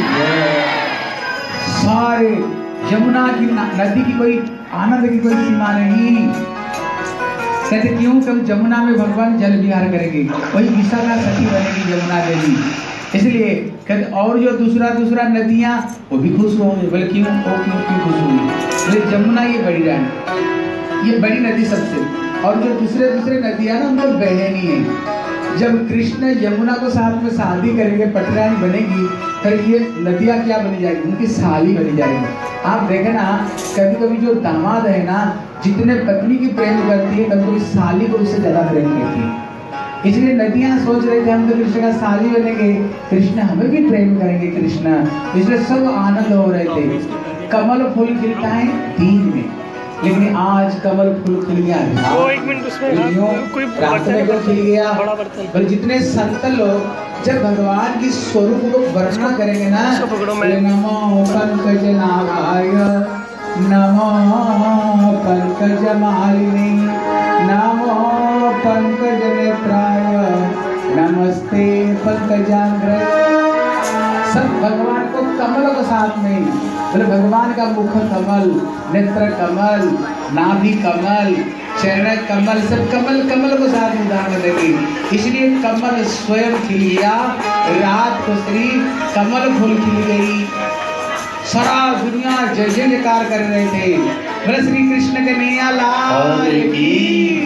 सारे यमुना की नदी की कोई आनंद की कोई सीमा नहीं। कहते क्यों? कभी जमुना में भगवान जल विहार करेंगे, वही विशाखा सखी बनेगी यमुना देवी। इसलिए कहते और जो दूसरा नदियां वो भी खुश होंगे। बोले क्यों? वो क्यों खुश होंगी? बोले जमुना ये बड़ी रानी, ये बड़ी नदी सबसे, और जो दूसरे नदियां ना उनको बहनी है। जब कृष्ण यमुना को साथ में शादी करेंगे, पटरानी बनेगी, फिर ये नदियां क्या बनी जाएगी? उनकी साली बनी जाएगी। आप देखें ना, कभी कभी जो दामाद है ना, जितने पत्नी की प्रेम करती है, कभी कभी साली को उससे ज्यादा प्रेम करती है। इसलिए नदियां सोच रहे थे हम तो कृष्ण का साली बनेंगे, कृष्ण हमें भी प्रेम करेंगे कृष्ण। इसलिए सब आनंद हो रहे थे। कमल फूल खिलता है दिन में, लेकिन आज कमल फूल खिल गया है। वो 1 मिनट उसमें कोई रात में जो खिल गया, बड़ा बर्तन। पर जितने संत लोग जब भगवान की स्वरूप को वर्णना करेंगे ना, नमो पंकज नाभाय, नमो पंकज मालिनी, नमो पंकज नेत्राय, नमस्ते पंकजाग्रय। सब भगवान को कमल के साथ में, बोले भगवान का मुख कमल, नेत्र कमल, नाभि कमल, चरण कमल, सब कमल कमल को साथ में उदाहरण देंगे। इसलिए कमल स्वयं खिल गया, रात को श्री कमल फूल खिल गई, सारा दुनिया जय जय जयकार कर रहे थे। बोले श्री कृष्ण के नैया लाल की।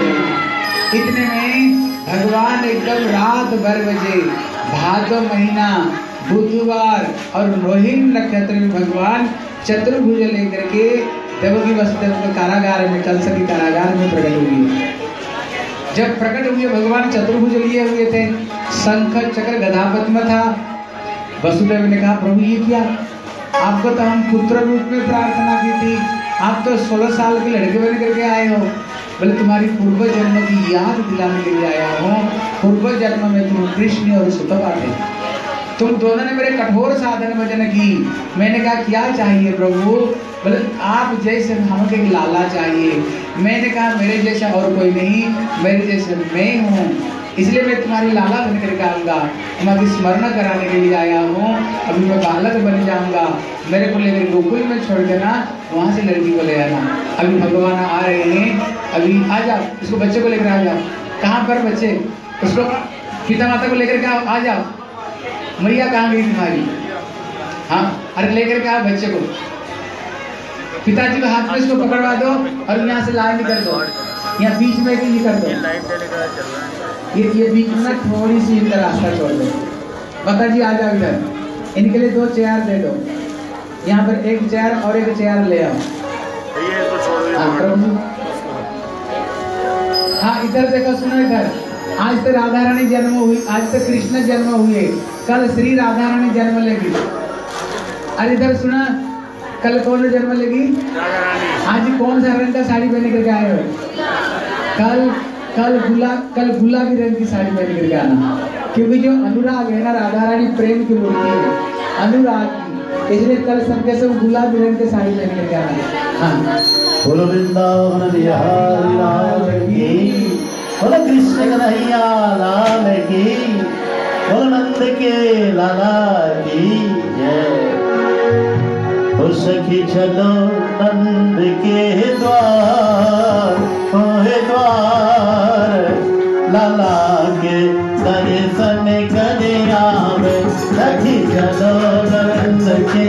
इतने में भगवान एकदम रात 12 बजे, भादो महीना, बुधवार और रोहिणी नक्षत्र में भगवान चतुर्भुज लेकर के देवकी वसुदेव के कारागार में, कंस के कारागार में प्रकट हुए। जब प्रकट हुए भगवान चतुर्भुज लिए हुए थे, शंख चक्र गदा पद्म था। वसुदेव ने कहा प्रभु ये क्या, आपको तो हम पुत्र रूप में प्रार्थना की थी, आप तो 16 साल के लड़के बन करके आए हो। बोले तुम्हारी पूर्व जन्म की याद दिलाने के लिए आया हूँ। पूर्व जन्म में तुम कृष्ण और सुतपा थे, तुम दोनों ने मेरे कठोर साधन भजन की। मैंने कहा क्या चाहिए प्रभु? बोले आप जैसे हमको एक लाला चाहिए। मैंने कहा मेरे जैसा और कोई नहीं, मेरे जैसे मैं हूँ, इसलिए मैं तुम्हारी लाला बन करके आऊँगा, तुम्हारी स्मरण कराने के लिए आया हूँ। अभी मैं बालक बन जाऊँगा, मेरे को लेकर गोकुल में छोड़ देना, वहाँ से लड़की को ले आना। अभी भगवान आ रहे हैं, अभी आ जाओ, इसको बच्चे को लेकर आ जाओ। कहाँ पर बच्चे? उसको पिता माता को लेकर के आ जाओ। मैया कहाँ गई तुम्हारी? हाँ, अरे लेकर के आओ बच्चे को। पिताजी के हाथ में इसको पकड़वा दो और यहाँ से लाइन निकल दो, यहाँ बीच में भी कर दो। ये बीच में थोड़ी सी इधर रास्ता छोड़ दो। माता जी आ जाओ इधर, इनके लिए 2 चेयर दे दो। यहाँ पर 1 चेयर और 1 चेयर ले आओ। हाँ इधर देखो, सुनो इधर। आज तो राधा रानी जन्म हुई, आज तो कृष्ण जन्म हुए, कल श्री राधा रानी जन्म लेगी। अरे इधर सुना, कल कौन जन्म लेगी? आज कौन सा रंग का साड़ी पहन करके आए हो? कल गुलाबी रंग की साड़ी पहन करके आना, क्योंकि जो अनुराग है ना, राधा रानी प्रेम की मूर्ति है, अनुराग की, इसलिए कल सबके सब गुलाबी रंग की साड़ी पहन करके आना। हाँ बोलो वृंदावन बिहारी लाल की, बोलो कृष्ण कन्हैया लाल की, बोलो नंद के लाला की जय। ओ सखी चलो नंद के द्वार, ओहे द्वार, लाला के दर्शन करे आवे। सखी चलो नंद के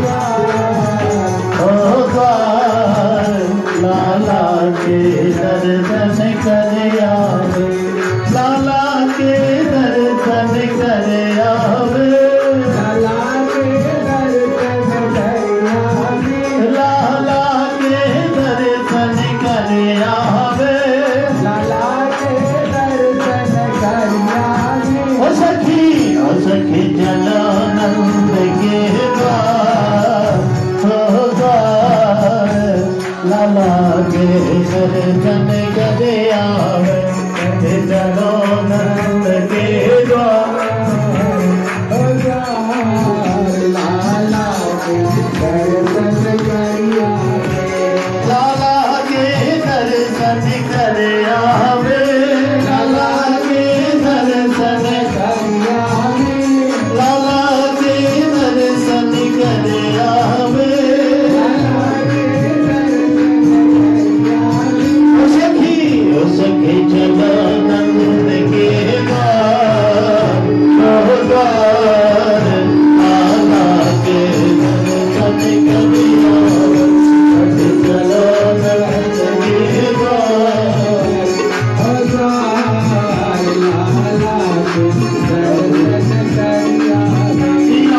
ओ द्वार, लाला के दर्शन करे आवे, लाला के दर्शन करे आवे, लाला के दर्शन करे आवे, लाला के दर्शन करे आवे, लाला के दर्शन करे आवे। ओ सखी चलो नंद के द्वार, ओ द्वार, लाला के दर्शन करे आवे। चलो नंद के द्वार, ओ द्वार, लाला के दर्शन करे आवे, लाला के दर्शन करे आवे, लाला के दर्शन करे आवे, लाला के दर्शन करे आवे, लाला के दर्शन करे आवे। ओ सखी चलो नंद के द्वार, ओ द्वार, लाला के दर्शन करे आवे। चलो नंद के द्वार, ओ द्वार, लाला के दर्शन करे आवे।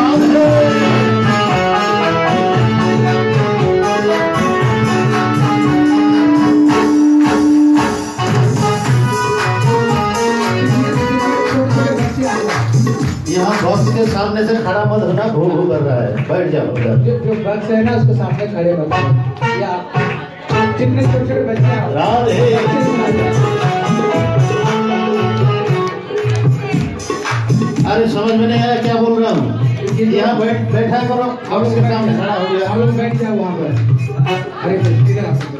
यहाँ बॉक्स के सामने से खड़ा मत होना, भू भू कर रहा है, बैठ जाओ उधर। जो बक्स है ना उसके सामने खड़े मत, या जितने छोटे छोटे बच्चे हैं, राधे बच्चे सुना दो। अरे समझ में नहीं आया क्या बोल रहा हूँ। यहाँ बैठा करो, हम अब लोग उसके सामने खड़ा हो गया। हम लोग बैठ जाओ वहाँ पर। अरे इधर आ सकते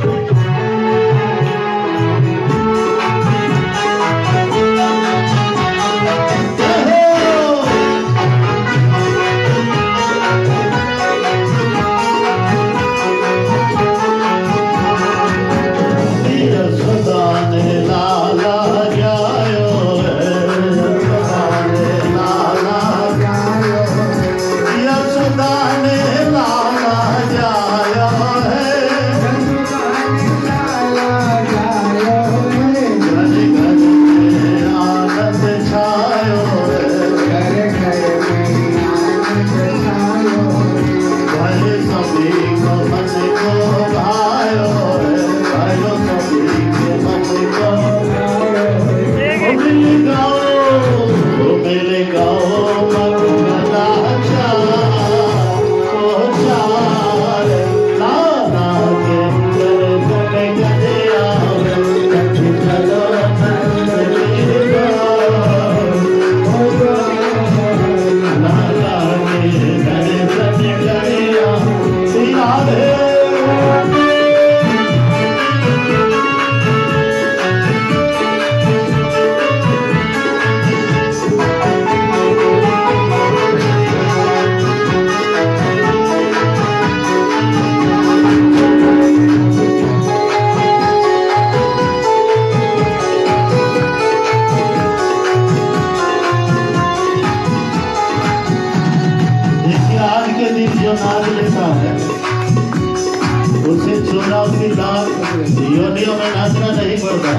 उसे चुनाव की दांत योनियों में नाचना नहीं पड़ता,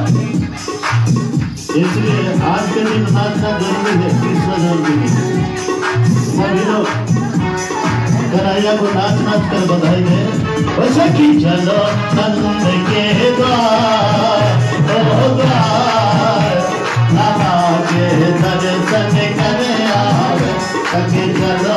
इसलिए आज के दिन नाचना जरूरी है। कृष्ण जन्म दिन सभी लोग कन्हैया को नाच नाच कर बधाई दे। बस की चलो नंद के द्वार नाना के दर्शन करे आवे, सखी चलो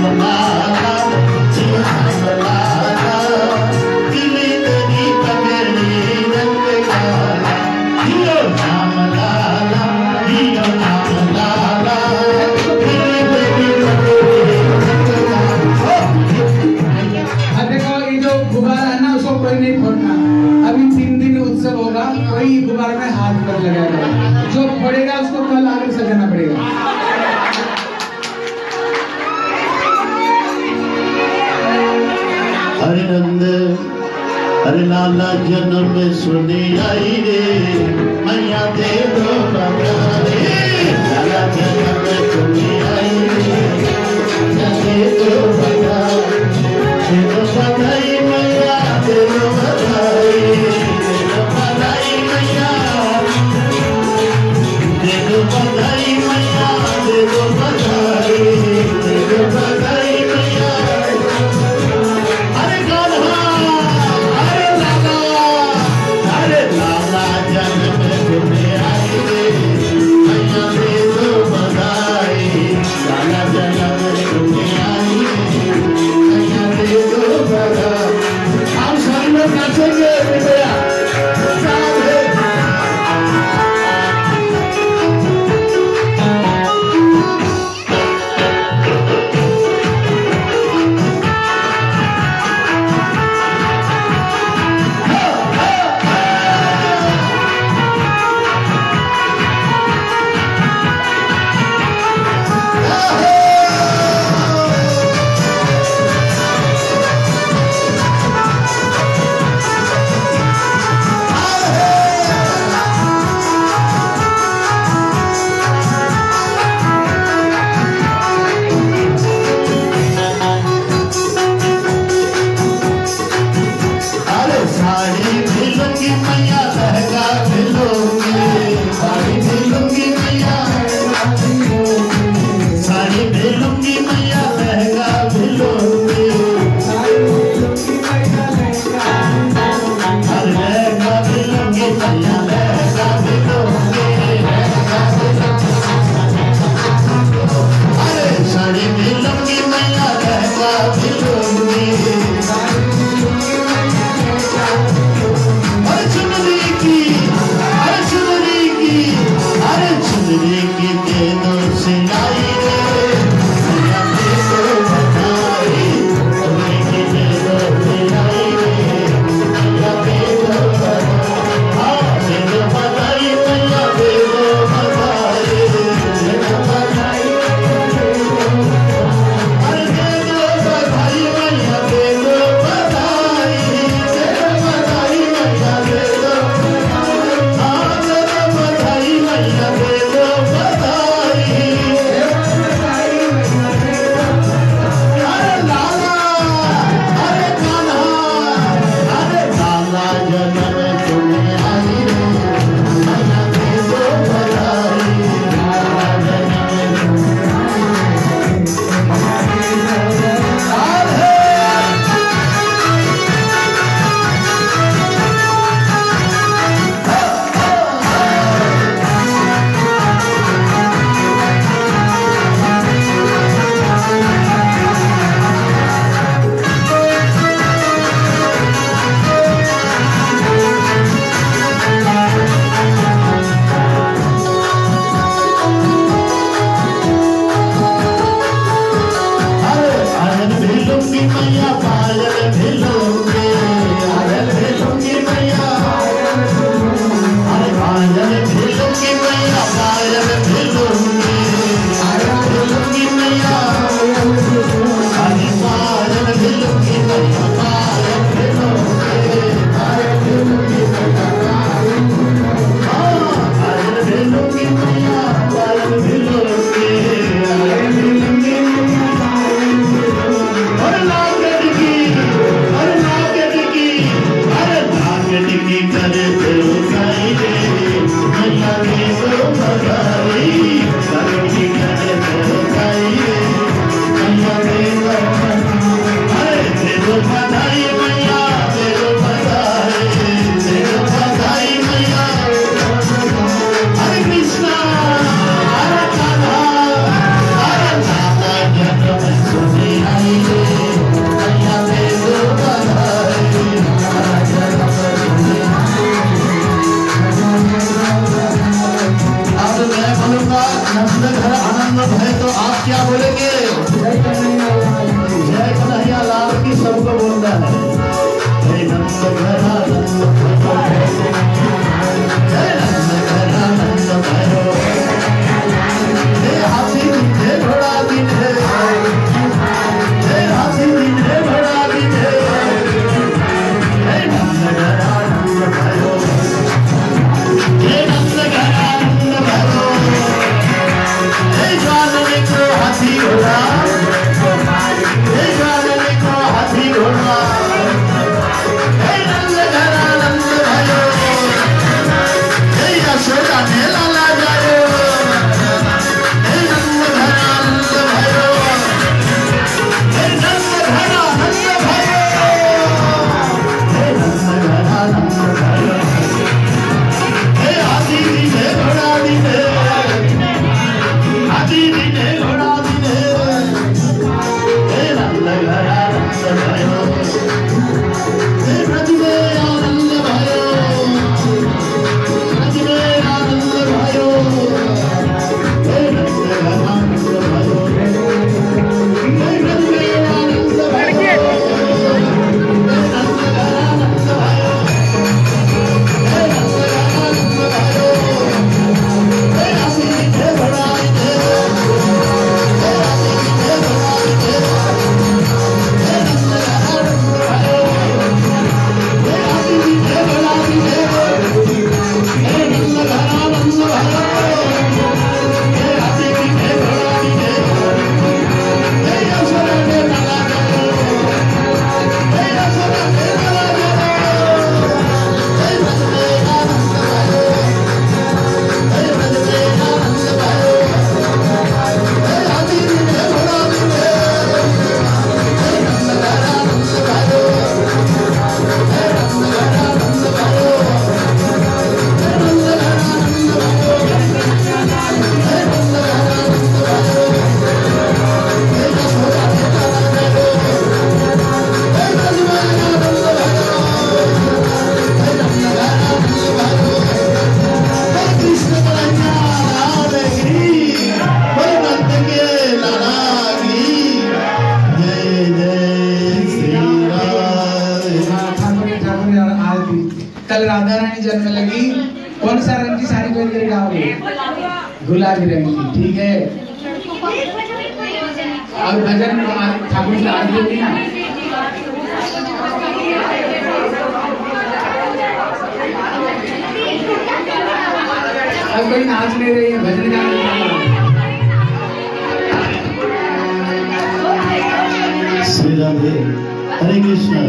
लाला जी राम लाला दिली तेरी पगड़ी रंग काला जियो राम लाला जियो राम लाला दिली तेरी पगड़ी रंग काला। देखो ये जो गुब्बारा है ना उसको कोई नहीं फोड़ना। अभी 3 दिन उत्सव होगा, कोई गुब्बारे में हाथ पर लगाएगा, जो फोड़ेगा उसको कल आगे सजाना पड़ेगा। अरे नंद अरे लाला जन्म में सुनी आई रे मैया दे दो बधाई लाला जन्म में सुनी आई रे मैया दे दो बधाई मैया दे दो बधाई मैया दे दो बधाई मैया दे दो बधाई मैया। अरे कान्हा अरे लाला जन्म में तुम्हें आई रे राधा रानी जन्म लगी, कौन सा रंग की साड़ी पहन कर गाओगे? गुलाबी रंग की, ठीक है। और भजन ठाकुर से आरती होगी ना, अब कोई नाच नहीं रही है, भजन गाने। श्री राधे, हरे कृष्ण।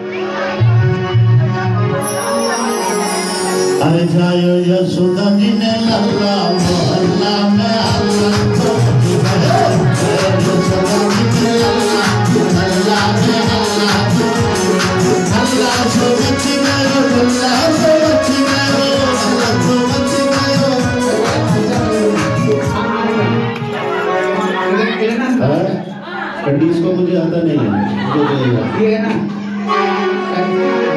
अरे जायो यशोदा जी ने लल्ला मोहल्ला में अल्लाह को यशोदा जी ने लल्ला मोहल्ला में अल्लाह को अल्लाह से बच गयो, अल्लाह से बच गयो, अल्लाह से बच गयो। कंडीस को मुझे आता नहीं है, ये है ना